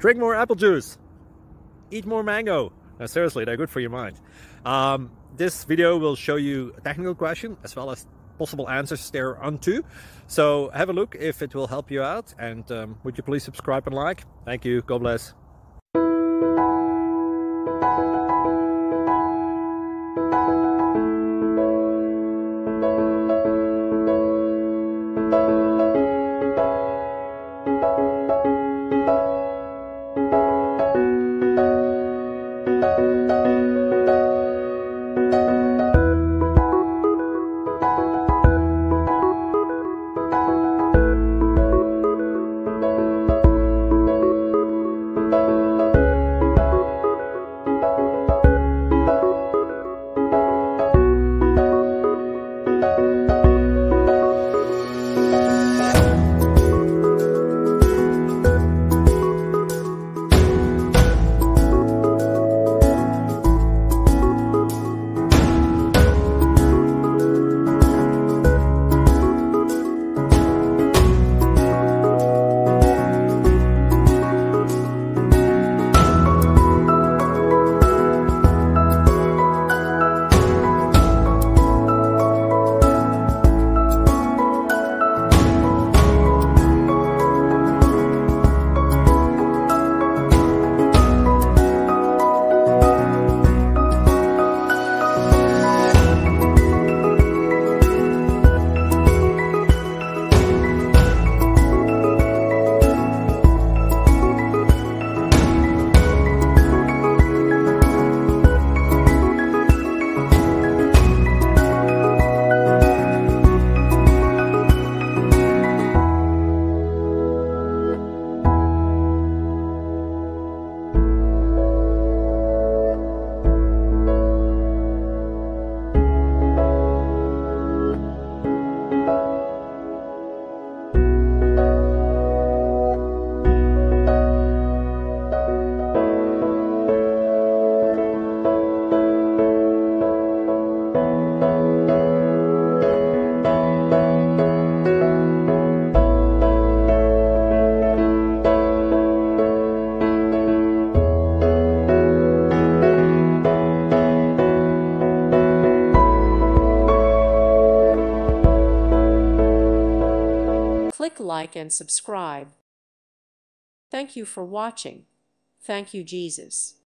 Drink more apple juice. Eat more mango. No, seriously, they're good for your mind. This video will show you a technical question as well as possible answers thereunto. So have a look if it will help you out, and would you please subscribe and like? Thank you. God bless. Click like and subscribe. Thank you for watching. Thank you, Jesus.